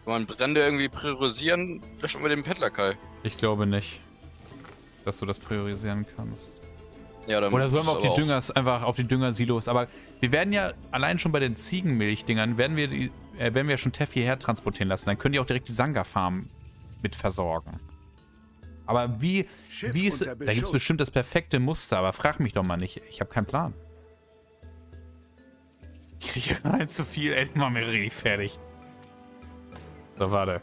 Kann man Brände irgendwie priorisieren? Löschen wir den Peddler, Kai. Ich glaube nicht, dass du das priorisieren kannst. Ja, dann Oder sollen wir auf die aber Düngers, einfach auf die Düngersilos. Aber wir werden ja allein schon bei den Ziegenmilchdingern, werden wir schon Teff hierher transportieren lassen. Dann können die auch direkt die Sanga-Farm mit versorgen. Aber wie ist, da gibt es bestimmt das perfekte Muster, aber frag mich doch mal nicht. Ich habe keinen Plan. Ich kriege rein zu viel, ey, mach mir richtig fertig. So, warte.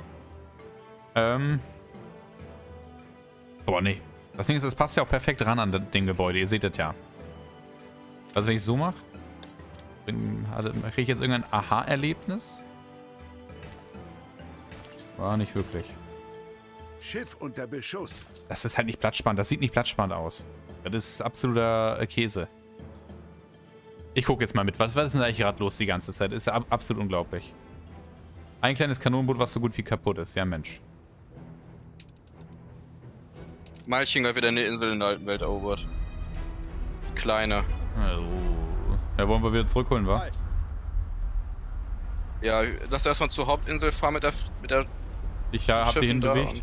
Boah, nee. Das Ding ist, es passt ja auch perfekt ran an den Gebäude. Ihr seht das ja. Also, wenn ich so mache, kriege ich jetzt irgendein Aha-Erlebnis? War nicht wirklich. Schiff unter Beschuss. Das ist halt nicht platzspannend. Das sieht nicht platzspannend aus. Das ist absoluter Käse. Ich gucke jetzt mal mit. Was ist denn eigentlich gerade los die ganze Zeit? Ist ja absolut unglaublich. Ein kleines Kanonenboot, was so gut wie kaputt ist. Ja, Mensch. Malching hat wieder eine Insel in der alten Welt erobert. Kleine. Oh. Ja, wollen wir wieder zurückholen, wa? Ja, lass erstmal zur Hauptinsel fahren mit der Ich hab die hinbewegt.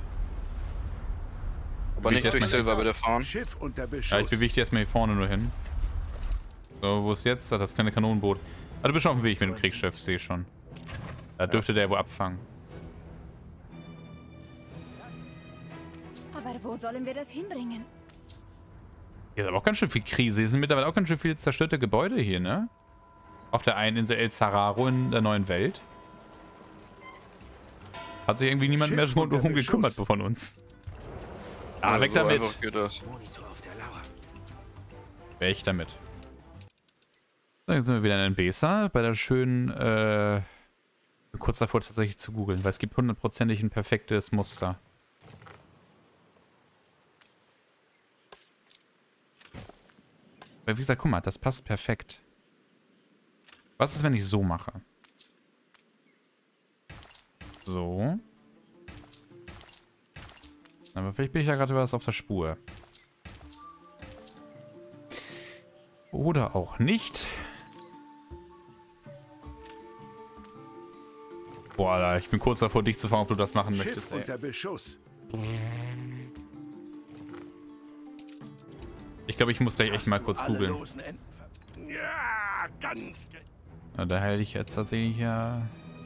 Aber nicht durch Silber bitte fahren. Schiff unter Beschuss. Ja, ich bewege die erstmal hier vorne nur hin. So, wo ist jetzt? Das kleine Kanonenboot. Ah, du bist schon auf dem Weg mit dem Kriegsschiff, sehe ich schon. Da dürfte der wohl abfangen. Aber wo sollen wir das hinbringen? Hier ist aber auch ganz schön viel Krise. Hier sind mittlerweile auch ganz schön viele zerstörte Gebäude hier, ne? Auf der einen Insel El Zararo in der neuen Welt. Hat sich irgendwie niemand mehr drum gekümmert von uns. Ah, Ja, weg so damit. einfach geht das. Weg damit. So, jetzt sind wir wieder in Besa, bei der schönen, kurz davor tatsächlich zu googeln, weil es gibt hundertprozentig ein perfektes Muster. Weil wie gesagt, guck mal, das passt perfekt. Was ist, wenn ich so mache? So. Aber vielleicht bin ich ja gerade was auf der Spur. Oder auch nicht. Boah, Alter, ich bin kurz davor, dich zu fragen, ob du das machen möchtest, ey. Unter Beschuss. Ich glaube, ich muss gleich echt mal kurz googeln. Ja, ganz. Ja, da hätte ich jetzt tatsächlich ja...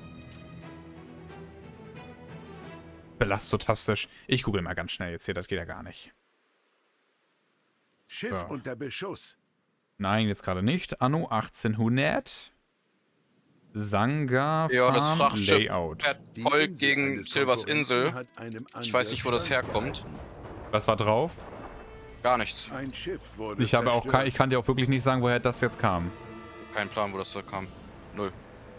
Belastotastisch. Ich google mal ganz schnell jetzt hier, das geht ja gar nicht. Schiff So. unter Beschuss. Nein, jetzt gerade nicht. Anno 1800. Sanga Ja, das Farm Frachtschiff Layout. fährt Die voll Insel gegen eines Silvers Konkurrenten Insel. hat einem Ich weiß nicht, wo das Angriff herkommt. Was war drauf? Gar nichts. Ein Schiff wurde Ich habe auch zerstört. ich kann dir auch wirklich nicht sagen, woher das jetzt kam. Kein Plan, wo das da kam. Null.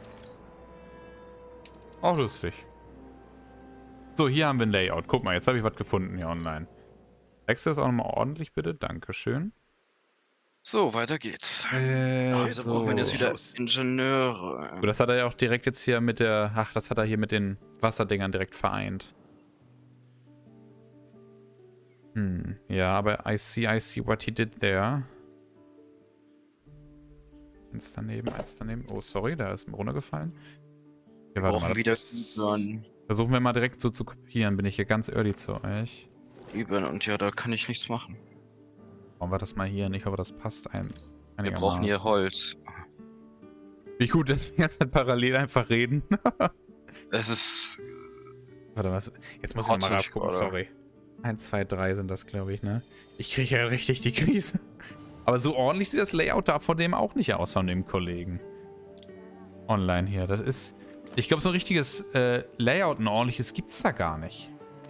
Auch lustig. So, hier haben wir ein Layout. Guck mal, jetzt habe ich was gefunden hier online. Access auch nochmal ordentlich, bitte. Dankeschön. So, weiter geht's. Also brauchen wir jetzt wieder Ingenieure. So, das hat er ja auch direkt jetzt hier mit der... Ach, das hat er hier mit den Wasserdingern direkt vereint. Ja, aber I see what he did there. Eins daneben, eins daneben. Oh, sorry, da ist mir runtergefallen. Wir Hier, brauchen wieder Üben. Versuchen wir mal direkt so zu kopieren. Bin ich hier ganz early zu euch. Üben und ja, da kann ich nichts machen. Bauen wir das mal hier hin. Ich hoffe, das passt Wir brauchen hier einigermaßen. Holz. Wie gut, dass wir jetzt halt parallel einfach reden. Es ist... Warte, was? Jetzt muss ich nochmal Trotzig, nachgucken, oder? sorry. 1, 2, 3 sind das, glaube ich, ne? Ich kriege ja richtig die Krise. Aber so ordentlich sieht das Layout da von dem auch nicht aus, von dem Kollegen. Online hier. Das ist... Ich glaube, so ein richtiges Layout, ein ordentliches, gibt's da gar nicht.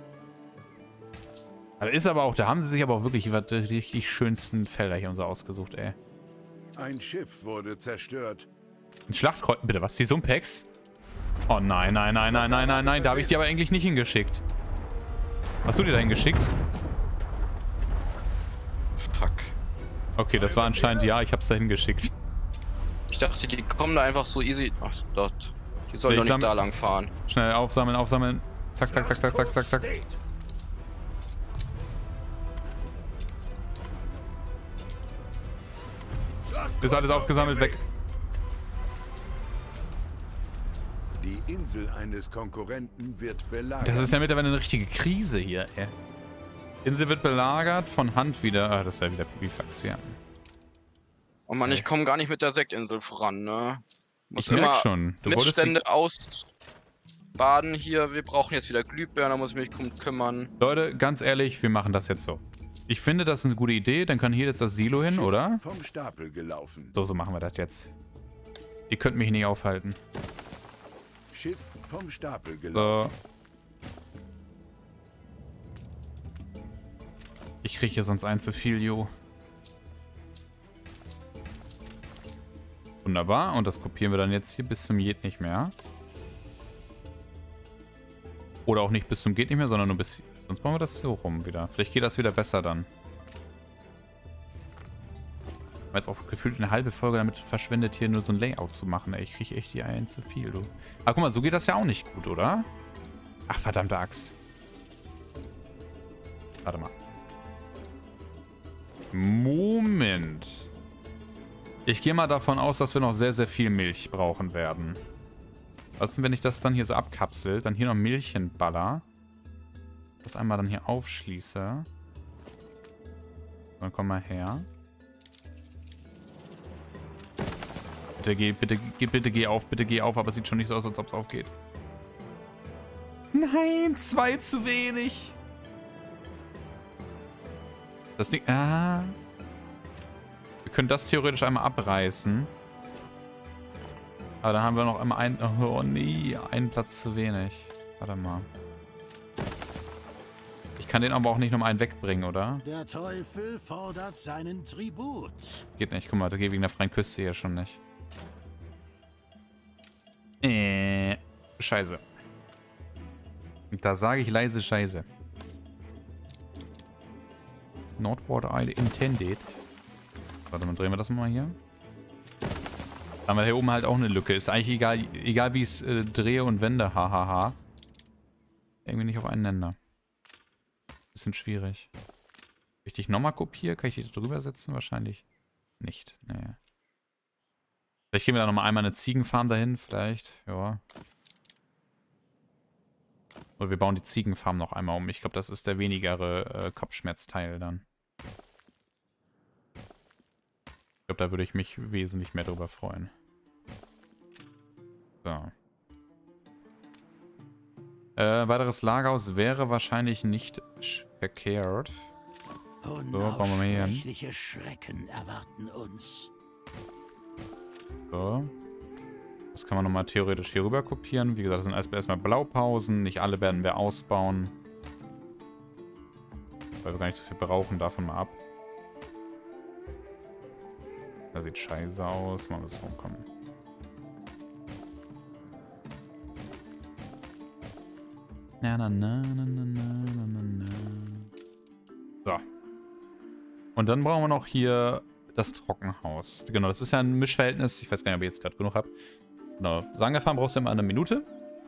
Das ist aber auch... Da haben sie sich aber auch wirklich die richtig schönsten Felder hier und so ausgesucht, ey. Ein Schiff wurde zerstört. Ein Schlachtkreuz... Bitte, was? Die Sumpex? Oh nein, nein, nein, nein, nein, nein, nein. Da habe ich die aber eigentlich nicht hingeschickt. Hast du die da hingeschickt? Fuck. Okay, das war anscheinend ja. Ich habe es da hingeschickt. Ich dachte, die kommen da einfach so easy... Ach, dort. Die sollen doch nicht da lang fahren. Schnell aufsammeln, aufsammeln. Zack, zack, zack, zack, zack, zack, zack. Ist alles aufgesammelt, weg. Die Insel eines Konkurrenten wird belagert. Das ist ja mittlerweile eine richtige Krise hier, ey. Insel wird belagert, von Hand wieder. Ah, das ist ja wieder Pipifax, ja. Oh Mann, ich komme gar nicht mit der Sektinsel voran, ne? Muss Ich merk immer schon. Du wolltest Missstände ausbaden hier. Wir brauchen jetzt wieder Glühbirnen, da muss ich mich kümmern. Leute, ganz ehrlich, wir machen das jetzt so. Ich finde, das ist eine gute Idee. Dann kann hier jetzt das Silo hin, oder? Vom Stapel gelaufen. So machen wir das jetzt. Ihr könnt mich nicht aufhalten. Schiff vom Stapel So. gelaufen. Ich kriege hier sonst ein zu viel, jo. Wunderbar. Und das kopieren wir dann jetzt hier bis zum Geht nicht mehr. Oder auch nicht bis zum Geht nicht mehr, sondern nur bis... Sonst machen wir das so rum wieder. Vielleicht geht das wieder besser dann. Ich habe jetzt auch gefühlt eine halbe Folge damit verschwendet, hier nur so ein Layout zu machen. Ey, ich kriege echt die einen zu viel, du. Aber guck mal, so geht das ja auch nicht gut, oder? Ach, verdammte Axt. Warte mal. Moment. Ich gehe mal davon aus, dass wir noch sehr, sehr viel Milch brauchen werden. Was ist, wenn ich das dann hier so abkapsel, dann hier noch Milch hinballer, das einmal dann hier aufschließe. Dann komm mal her. Bitte geh auf, aber es sieht schon nicht so aus, als ob es aufgeht. Nein, 2 zu wenig. Das Ding... Ah. Wir können das theoretisch einmal abreißen. Aber dann haben wir noch einmal einen... Oh nee, einen Platz zu wenig. Warte mal. Ich kann den aber auch nicht nochmal einen wegbringen, oder? Der Teufel fordert seinen Tribut. Geht nicht, guck mal, da geht wegen der freien Küste hier schon nicht. Scheiße. Da sage ich leise Scheiße. Nordwater Isle intended. Warte mal, drehen wir das mal hier. Da haben wir hier oben halt auch eine Lücke. Ist eigentlich egal wie ich es drehe und wende. Hahaha. Irgendwie nicht auf einen Nenner. Bisschen schwierig. Wenn ich dich nochmal kopiere, kann ich die drüber setzen? Wahrscheinlich nicht. Nee. Vielleicht gehen wir da nochmal einmal eine Ziegenfarm dahin. Vielleicht. Ja. Oder wir bauen die Ziegenfarm noch einmal um. Ich glaube, das ist der wenigere Kopfschmerzteil dann. Ich glaube, da würde ich mich wesentlich mehr drüber freuen. So. Weiteres Lagerhaus wäre wahrscheinlich nicht verkehrt. So, bauen wir mal hier hin. Unaussprechliche Schrecken erwarten uns. So. Das kann man nochmal theoretisch hier rüber kopieren. Wie gesagt, das sind erstmal Blaupausen. Nicht alle werden wir ausbauen. Weil wir gar nicht so viel brauchen. Davon mal ab. Das sieht scheiße aus. Mal was rumkommen. Na, na, na, na, na, na, na, na. So. Und dann brauchen wir noch hier das Trockenhaus. Genau, das ist ja ein Mischverhältnis. Ich weiß gar nicht, ob ich jetzt gerade genug habe. Genau. Sangerfarm brauchst du immer eine Minute.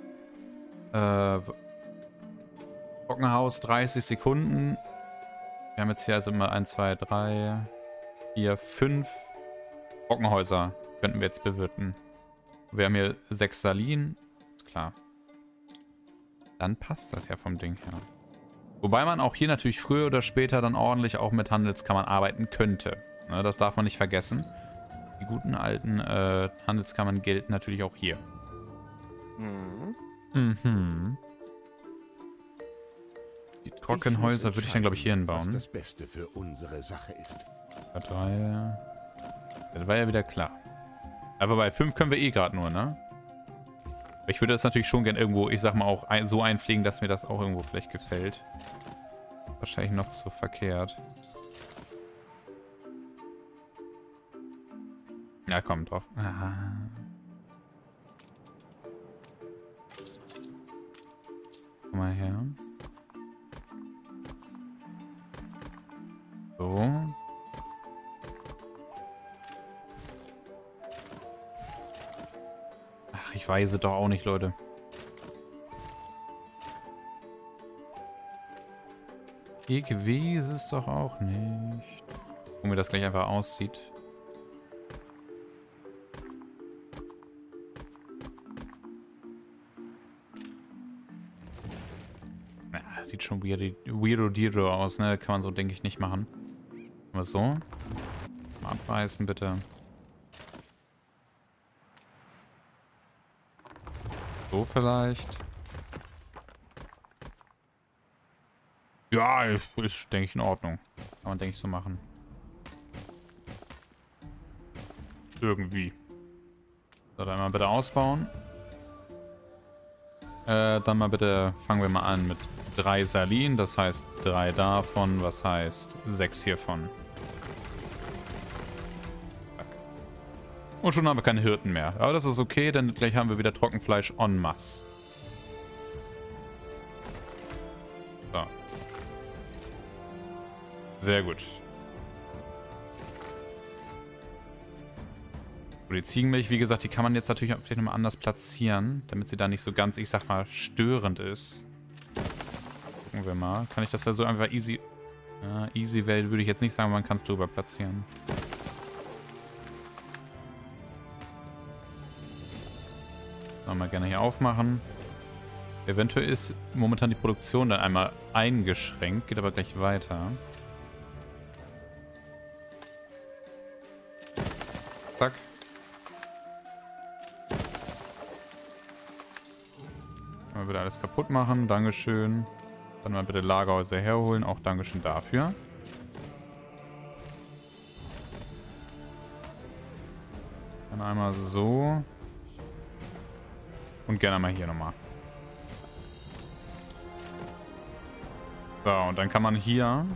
Trockenhaus 30 Sekunden. Wir haben jetzt hier also immer 1, 2, 3, 4, 5 Trockenhäuser könnten wir jetzt bewirten. Wir haben hier 6 Salinen. Ist klar. Dann passt das ja vom Ding her. Wobei man auch hier natürlich früher oder später dann ordentlich auch mit Handelskammern arbeiten könnte. Ne, das darf man nicht vergessen. Die guten alten Handelskammern gelten natürlich auch hier. Mhm. Die Trockenhäuser würde ich dann, glaube ich, hier hinbauen. Was das Beste für unsere Sache ist. 3. Das war ja wieder klar. Aber bei 5 können wir eh gerade nur, ne? Ich würde das natürlich schon gern irgendwo, ich sag mal, auch so einpflegen, dass mir das auch irgendwo vielleicht gefällt. Wahrscheinlich noch zu verkehrt. Ja, komm drauf. Aha. Komm mal her. So. Ach, ich weiß es doch auch nicht, Leute. Ich weiß es doch auch nicht. Gucken, wie das gleich einfach aussieht. sieht schon weirdo aus, ne? Kann man so, denke ich, nicht machen. Aber so. Mal abreißen, bitte. So vielleicht. Ja, ist, denke ich, in Ordnung. Kann man, denke ich, so machen. Irgendwie. So, dann mal bitte ausbauen. Dann mal bitte, fangen wir mal an mit 3 Salinen. Das heißt 3 davon, was heißt 6 hiervon. Und schon haben wir keine Hirten mehr. Aber das ist okay, denn gleich haben wir wieder Trockenfleisch en masse. So. Sehr gut. Die Ziegenmilch, wie gesagt, die kann man jetzt natürlich vielleicht nochmal anders platzieren, damit sie da nicht so ganz, ich sag mal, störend ist. Gucken wir mal. Kann ich das da so einfach easy... Ja, easy Welt würde ich jetzt nicht sagen, man kann es drüber platzieren. Mal gerne hier aufmachen. Eventuell ist momentan die Produktion dann einmal eingeschränkt, geht aber gleich weiter. Zack. Mal wieder alles kaputt machen. Dankeschön. Dann mal bitte Lagerhäuser herholen. Auch Dankeschön dafür. Dann einmal so. Und gerne mal hier nochmal. So, und dann kann man hier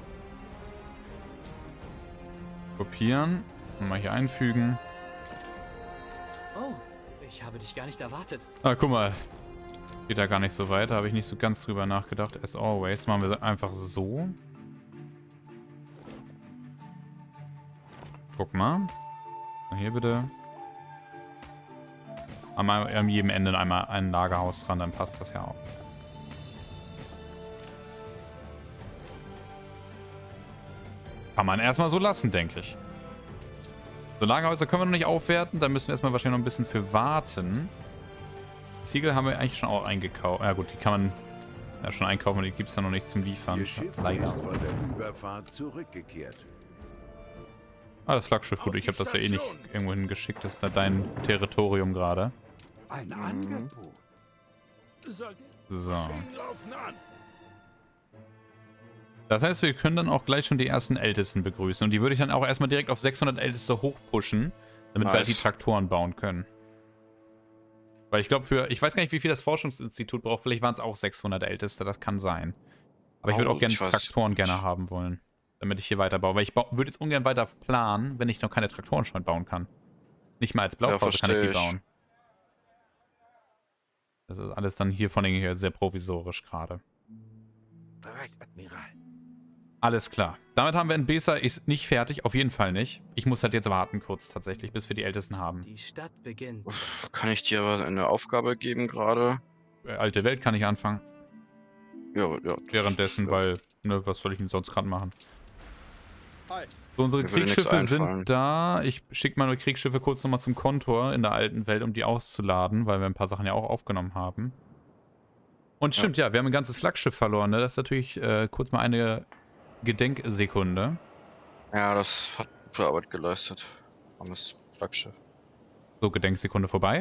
kopieren und mal hier einfügen. Oh, ich habe dich gar nicht erwartet. Ah, guck mal. Geht da gar nicht so weiter. Habe ich nicht so ganz drüber nachgedacht. As always. Machen wir einfach so. Guck mal. Und hier bitte. An jedem Ende einmal ein Lagerhaus dran, dann passt das ja auch. Kann man erstmal so lassen, denke ich. So, Lagerhäuser können wir noch nicht aufwerten, da müssen wir erstmal wahrscheinlich noch ein bisschen für warten. Ziegel haben wir eigentlich schon auch eingekauft. Ja gut, die kann man ja schon einkaufen, die gibt es ja noch nicht zum Liefern. Ihr Schiff Leider. ist von der Überfahrt zurückgekehrt. Ah, das Flaggschiff, gut, ich habe das ja eh nicht irgendwo hingeschickt. Das ist da dein Territorium gerade. Ein Angebot. So. Laufen an. Das heißt, wir können dann auch gleich schon die ersten Ältesten begrüßen. Und die würde ich dann auch erstmal direkt auf 600 Älteste hochpushen, damit wir halt die Traktoren bauen können. Weil ich glaube, ich weiß gar nicht, wie viel das Forschungsinstitut braucht. Vielleicht waren es auch 600 Älteste, das kann sein. Aber ich würde auch gerne Traktoren gerne haben wollen, damit ich hier weiterbaue. Weil ich würde jetzt ungern weiter planen, wenn ich noch keine Traktoren schon bauen kann. Nicht mal als Blaupause kann ich die bauen. Das ist alles dann hier von hier sehr provisorisch gerade. Bereit, Admiral. Alles klar. Damit haben wir in Besa ist nicht fertig, auf jeden Fall nicht. Ich muss halt jetzt warten kurz tatsächlich, bis wir die Ältesten haben. Die Stadt beginnt. Kann ich dir aber eine Aufgabe geben gerade? Alte Welt kann ich anfangen. Ja, ja. Währenddessen, weil, ne, was soll ich denn sonst gerade machen? So, unsere Mir würde nichts Kriegsschiffe einfallen. sind da. Ich schicke meine Kriegsschiffe kurz nochmal zum Kontor in der alten Welt, um die auszuladen, weil wir ein paar Sachen ja auch aufgenommen haben. Und stimmt, ja, wir haben ein ganzes Flaggschiff verloren, ne? Das ist natürlich kurz mal eine Gedenksekunde. Ja, das hat gute Arbeit geleistet. Armes Flaggschiff. So, Gedenksekunde vorbei.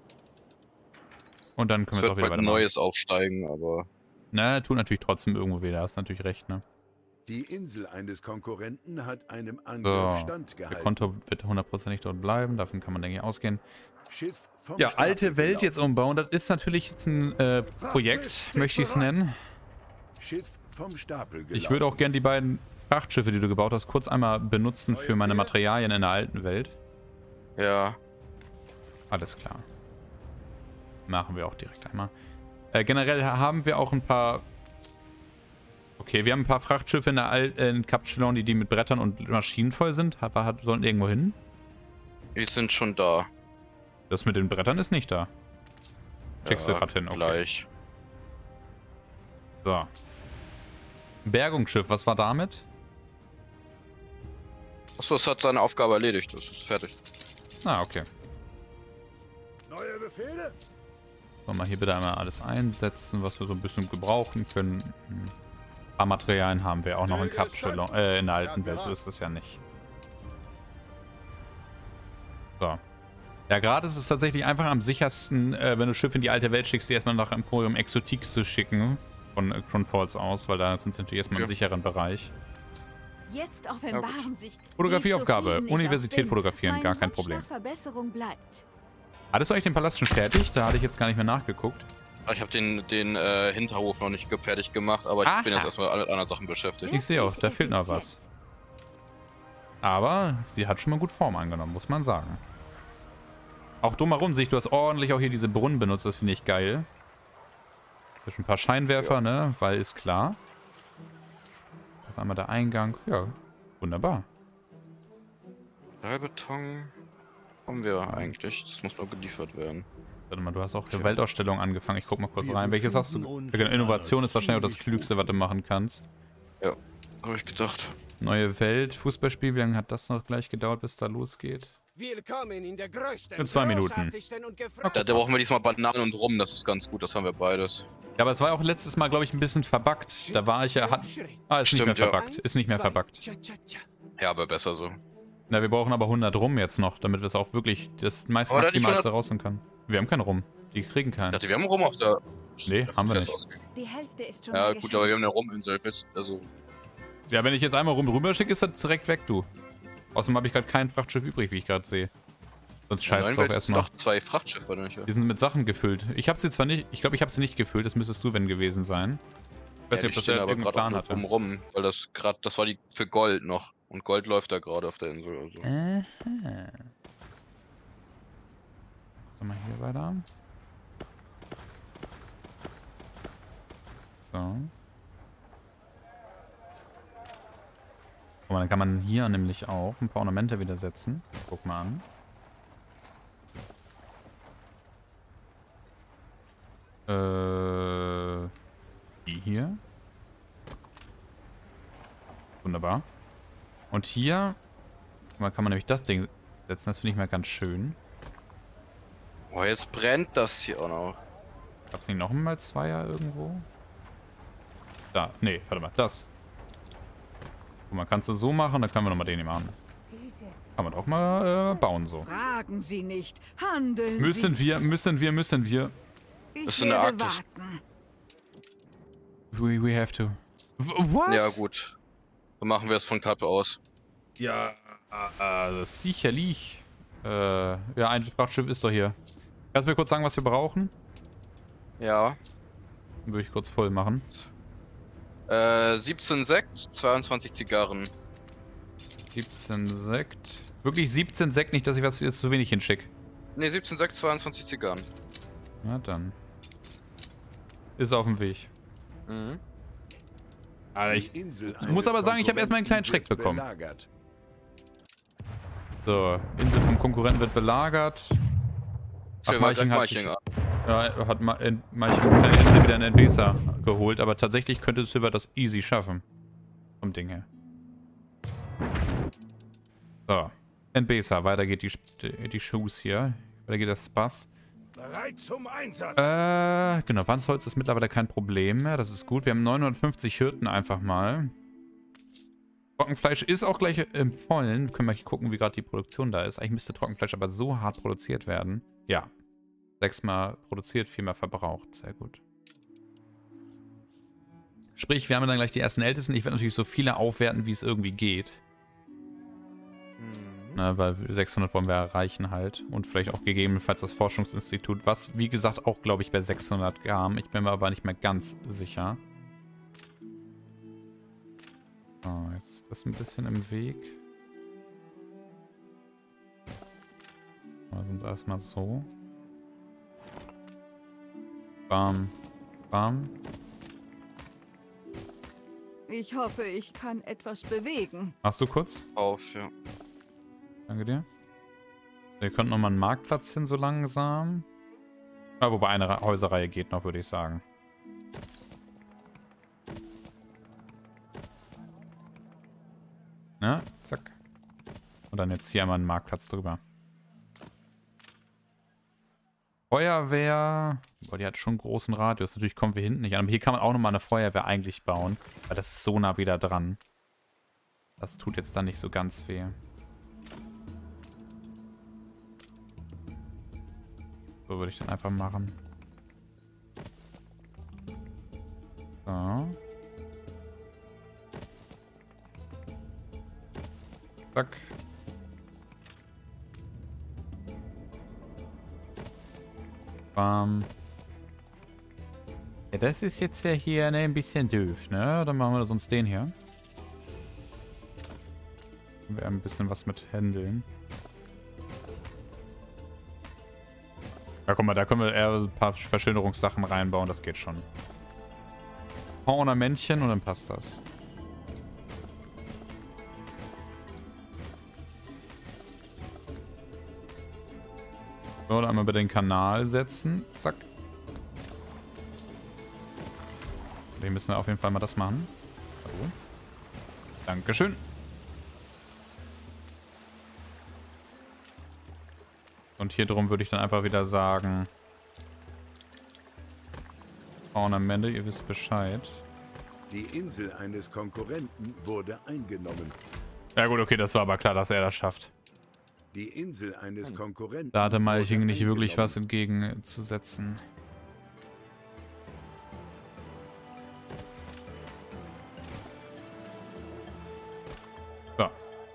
Und dann können Es wir jetzt auch wird wieder bald ein weitermachen. neues aufsteigen, aber... Na, tut natürlich trotzdem irgendwo wieder. Hast natürlich recht, ne? Die Insel eines Konkurrenten hat einem So, Angriff der standgehalten. Konto wird hundertprozentig dort bleiben. Davon kann man, denke ich, ausgehen. Schiff vom Ja, Stapel alte Welt gelaufen. jetzt umbauen. Das ist natürlich jetzt ein Projekt, möchte ich es nennen. Schiff vom Stapel gelaufen. Ich würde auch gerne die beiden Frachtschiffe, die du gebaut hast, kurz einmal benutzen für meine Materialien in der alten Welt. Ja. Alles klar. Machen wir auch direkt einmal. Generell haben wir auch ein paar... Okay, wir haben ein paar Frachtschiffe in Cap Chelon, die mit Brettern und Maschinen voll sind. Sollen irgendwo hin? Die sind schon da. Das mit den Brettern ist nicht da. Schickst du gerade hin, okay. Gleich. So. Bergungsschiff, was war damit? Achso, es hat seine Aufgabe erledigt. Das ist fertig. Ah, okay. Neue Befehle? Wollen wir hier bitte einmal alles einsetzen, was wir so ein bisschen gebrauchen können. Ein paar Materialien haben wir auch noch in Kapstellung, in der alten Welt, so ist das ja nicht. So. Ja, gerade ist es tatsächlich einfach am sichersten, wenn du Schiffe in die alte Welt schickst, die erstmal nach Emporium Exotique zu schicken. Von Falls aus, weil da sind sie natürlich erstmal im sicheren Bereich. Jetzt offenbaren sich Fotografieaufgabe. Universität fotografieren, gar kein Problem. Hattest du eigentlich den Palast schon fertig? Da hatte ich jetzt gar nicht mehr nachgeguckt. Ich habe den Hinterhof noch nicht fertig gemacht, aber ich bin jetzt erstmal mit anderen Sachen beschäftigt. Ich sehe auch, da fehlt noch was. Aber sie hat schon mal gut Form angenommen, muss man sagen. Auch drumherum sehe ich, du hast ordentlich auch hier diese Brunnen benutzt, das finde ich geil. Zwischen ein paar Scheinwerfer, ne? Weil ist klar. Das ist einmal der Eingang. Ja, wunderbar. Stahlbeton haben wir eigentlich. Das muss noch geliefert werden. Warte mal, du hast auch eine Weltausstellung angefangen. Ich guck mal kurz rein. Welches hast du? Innovation ist wahrscheinlich auch das Klügste, was du machen kannst. Ja, habe ich gedacht. Neue Welt, Fußballspiel. Wie lange hat das noch gleich gedauert, bis da losgeht? Willkommen in der größten, in 2 Minuten. Da brauchen wir diesmal Bananen und Rum, das ist ganz gut, das haben wir beides. Ja, aber es war auch letztes Mal, glaube ich, ein bisschen verbuggt. Da war ich ja... ist nicht mehr verbuggt. Ist nicht mehr verbuggt. Ja, aber besser so. Na, wir brauchen aber 100 Rum jetzt noch, damit wir es auch wirklich das meiste Maximalste rausholen können. Wir haben keinen Rum. Die kriegen keinen. Ich dachte, wir haben Rum auf der... Nee, haben wir nicht. Die Hälfte ist schon ja, gut, aber wir haben eine Ruminsel. Also... Ja, wenn ich jetzt einmal Rum rüber schicke, ist das direkt weg, du. Außerdem habe ich gerade kein Frachtschiff übrig, wie ich gerade sehe. Sonst scheiß drauf erstmal. Noch 2 Frachtschiffe, oder nicht? Die sind mit Sachen gefüllt. Ich habe sie zwar nicht, ich glaube, ich habe sie nicht gefüllt, das müsstest du, wenn gewesen sein. Ich weiß nicht, ob das ja irgendeinen Plan hatte. Rum, weil das gerade, das war die für Gold noch. Und Gold läuft da gerade auf der Insel. Also. Aha. So, mal hier weiter. So. Guck mal, dann kann man hier nämlich auch ein paar Ornamente wieder setzen. Guck mal an. Die hier. Wunderbar. Und hier kann man nämlich das Ding setzen. Das finde ich mal ganz schön. Boah, jetzt brennt das hier auch noch. Gab's nicht noch mal Zweier irgendwo? Da, nee, warte mal, das. Guck mal, kannst du so machen, dann können wir nochmal den hier machen. Kann man auch mal bauen so. Fragen Sie nicht, handeln müssen wir. Ich das ist eine Arktis. We have to. Was? Ja, gut. So machen wir es von Kappe aus. Ja, sicherlich. Ja, ein Frachtschiff ist doch hier. Kannst du mir kurz sagen, was wir brauchen? Ja. Dann würde ich kurz voll machen. 17 Sekt, 22 Zigarren. 17 Sekt. Wirklich 17 Sekt, nicht, dass ich was jetzt zu wenig hinschicke. Ne, 17 Sekt, 22 Zigarren. Na dann. Ist auf dem Weg. Mhm. Alter, ich muss aber sagen, ich habe erstmal einen kleinen Schreck bekommen. So, Insel vom Konkurrenten wird belagert. Ach, Malching hat sich, hat Malching kleine Insel wieder in Enbesa geholt, aber tatsächlich könnte Silver das easy schaffen. Vom Ding her. So, Enbesa, weiter geht die Shoes hier. Weiter geht das Spaß. Bereit zum Einsatz. Genau, Wandsholz ist mittlerweile kein Problem mehr, das ist gut. Wir haben 950 Hirten einfach mal. Trockenfleisch ist auch gleich im Vollen. Können wir mal gucken, wie gerade die Produktion da ist. Eigentlich müsste Trockenfleisch aber so hart produziert werden. Ja. 6-mal produziert, 4-mal verbraucht. Sehr gut. Sprich, wir haben dann gleich die ersten Ältesten. Ich werde natürlich so viele aufwerten, wie es irgendwie geht. Na, weil 600 wollen wir erreichen halt. Und vielleicht auch gegebenenfalls das Forschungsinstitut. Was, wie gesagt, auch, glaube ich, bei 600 kam. Ich bin mir aber nicht mehr ganz sicher. So, jetzt ist das ein bisschen im Weg. Sonst erstmal so. Bam. Bam. Ich hoffe, ich kann etwas bewegen. Hast du kurz? Auf, ja. Danke dir. Wir könnten nochmal einen Marktplatz hin, so langsam. Ja, wobei eine Häuserreihe geht noch, würde ich sagen. Ja, zack. Und dann jetzt hier einmal einen Marktplatz drüber. Feuerwehr. Boah, die hat schon einen großen Radius. Natürlich kommen wir hinten nicht an. Aber hier kann man auch nochmal eine Feuerwehr eigentlich bauen. Weil das ist so nah wieder dran. Das tut jetzt dann nicht so ganz weh. So würde ich dann einfach machen. So. Zack. Bam. Ja, das ist jetzt ja hier ne, ein bisschen doof, ne? Dann machen wir sonst den hier. Können wir ein bisschen was mit handeln. Ja, guck mal, da können wir eher ein paar Verschönerungssachen reinbauen, das geht schon. Ein paar Ornamentchen und dann passt das. So, dann einmal über den Kanal setzen. Zack. Hier müssen wir auf jeden Fall mal das machen. So. Dankeschön. Und hier drum würde ich dann einfach wieder sagen: Ornamente, ihr wisst Bescheid. Die Insel eines Konkurrenten wurde eingenommen. Ja gut, okay, das war aber klar, dass er das schafft. Die Insel eines Konkurrenten. Da hatte Malching wurde nicht wirklich eingenommen. was entgegenzusetzen. So.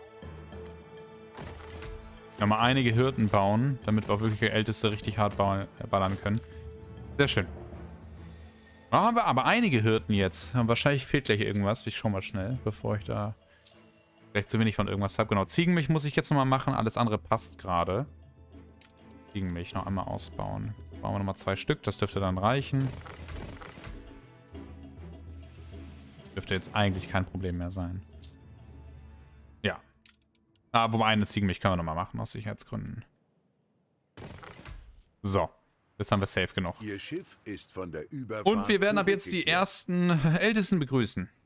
Mal einige Hirten bauen, damit wir auch wirklich der Älteste richtig hart ballern können. Sehr schön. Da haben wir aber einige Hirten jetzt. Wahrscheinlich fehlt gleich irgendwas. Ich schau mal schnell, bevor ich da vielleicht zu wenig von irgendwas habe. Genau, Ziegenmilch muss ich jetzt nochmal machen. Alles andere passt gerade. Ziegenmilch noch einmal ausbauen. Bauen wir nochmal 2 Stück. Das dürfte dann reichen. Dürfte jetzt eigentlich kein Problem mehr sein. Ja. Ah, wobei eine Ziegenmilch können wir nochmal machen, aus Sicherheitsgründen. So. Jetzt haben wir safe genug. Ihr Schiff ist von der Überfahrt Und wir werden ab jetzt die zurückgekehrt. ersten Ältesten begrüßen.